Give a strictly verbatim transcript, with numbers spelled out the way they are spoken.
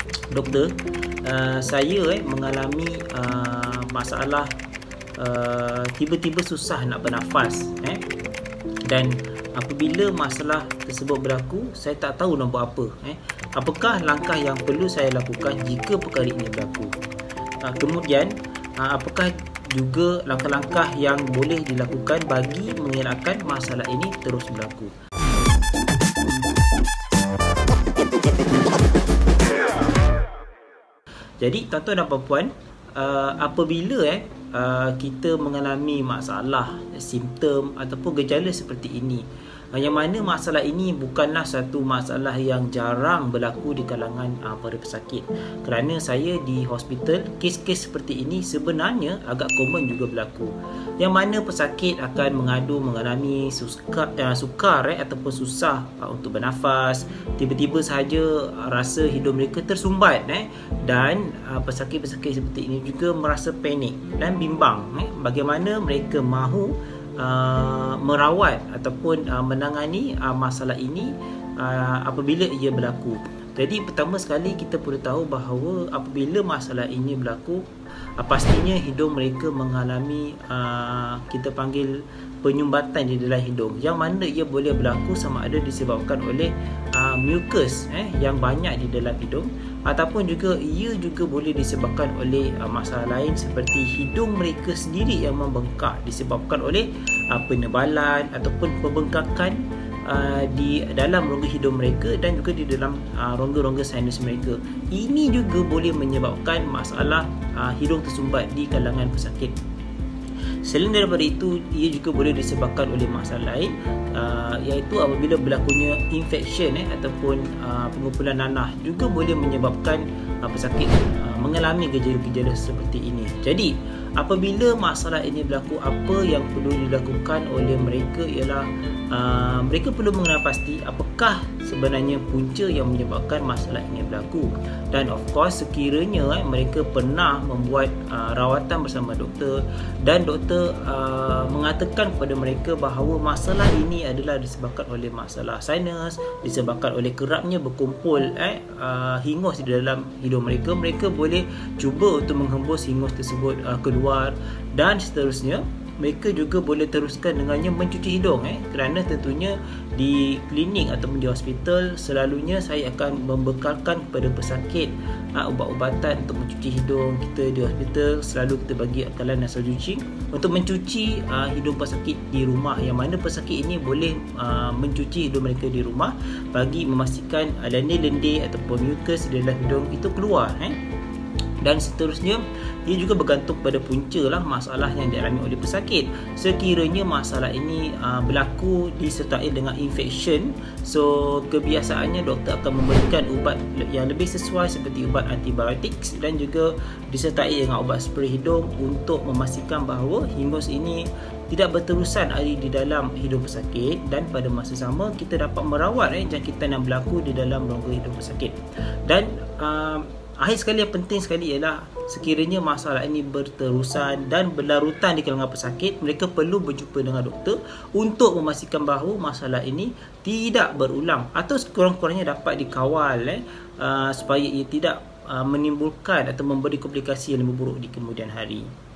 doktor, uh, saya eh, mengalami uh, masalah uh, tiba-tiba susah nak bernafas eh. Dan apabila masalah tersebut berlaku, saya tak tahu nak buat apa eh. Apakah langkah yang perlu saya lakukan jika perkara ini berlaku? Uh, kemudian uh, apakah juga langkah-langkah yang boleh dilakukan bagi mengelakkan masalah ini terus berlaku? Jadi tuan-tuan dan puan-puan, uh, apabila eh uh, kita mengalami masalah, simptom ataupun gejala seperti ini, uh, yang mana masalah ini bukanlah satu masalah yang jarang berlaku di kalangan uh, para pesakit. Kerana saya di hospital, kes-kes seperti ini sebenarnya agak common juga berlaku. Yang mana pesakit akan mengadu mengalami sukar, uh, sukar eh, ataupun susah uh, untuk bernafas. Tiba-tiba sahaja uh, rasa hidung mereka tersumbat eh. Dan uh, pesakit-pesakit seperti ini juga merasa panik dan bimbang eh, bagaimana mereka mahu uh, merawat ataupun uh, menangani uh, masalah ini uh, apabila ia berlaku. Jadi pertama sekali kita perlu tahu bahawa apabila masalah ini berlaku, uh, pastinya hidung mereka mengalami uh, kita panggil penyumbatan di dalam hidung, yang mana ia boleh berlaku sama ada disebabkan oleh uh, mucus eh, yang banyak di dalam hidung, ataupun juga ia juga boleh disebabkan oleh uh, masalah lain seperti hidung mereka sendiri yang membengkak disebabkan oleh uh, penebalan ataupun pembengkakan uh, di dalam rongga hidung mereka dan juga di dalam uh, rongga-rongga sinus mereka. Ini juga boleh menyebabkan masalah uh, hidung tersumbat di kalangan pesakit. Selain daripada itu, ia juga boleh disebabkan oleh masalah lain, uh, iaitu apabila berlakunya infection eh, ataupun uh, pengumpulan nanah juga boleh menyebabkan uh, pesakit uh, mengalami gejala-gejala seperti ini. Jadi apabila masalah ini berlaku, apa yang perlu dilakukan oleh mereka ialah uh, mereka perlu mengenal pasti apakah sebenarnya punca yang menyebabkan masalah ini berlaku. Dan of course sekiranya eh, mereka pernah membuat uh, rawatan bersama doktor dan doktor uh, mengatakan kepada mereka bahawa masalah ini adalah disebabkan oleh masalah sinus, disebabkan oleh kerapnya berkumpul eh, uh, hingus di dalam hidung mereka, mereka boleh cuba untuk menghembus hingus tersebut uh, keluar, dan seterusnya. Mereka juga boleh teruskan dengannya mencuci hidung eh, kerana tentunya di klinik ataupun di hospital selalunya saya akan membekalkan kepada pesakit uh, ubat-ubatan untuk mencuci hidung. Kita di hospital selalu kita bagi akalan nasal cuci untuk mencuci uh, hidung pesakit di rumah, yang mana pesakit ini boleh uh, mencuci hidung mereka di rumah bagi memastikan uh, lendir-lendir ataupun mucus di dalam hidung itu keluar eh. Dan seterusnya, ia juga bergantung pada punca lah masalah yang dialami oleh pesakit. Sekiranya masalah ini uh, berlaku disertai dengan infection, so kebiasaannya doktor akan memberikan ubat yang lebih sesuai seperti ubat antibiotik dan juga disertai dengan ubat spray hidung untuk memastikan bahawa hingus ini tidak berterusan ada di dalam hidung pesakit, dan pada masa sama kita dapat merawat eh, jangkitan yang berlaku di dalam rongga hidung pesakit. Dan uh, akhir sekali yang penting sekali ialah sekiranya masalah ini berterusan dan berlarutan di kalangan pesakit, mereka perlu berjumpa dengan doktor untuk memastikan bahawa masalah ini tidak berulang atau sekurang-kurangnya dapat dikawal eh, uh, supaya ia tidak uh, menimbulkan atau memberi komplikasi yang lebih buruk di kemudian hari.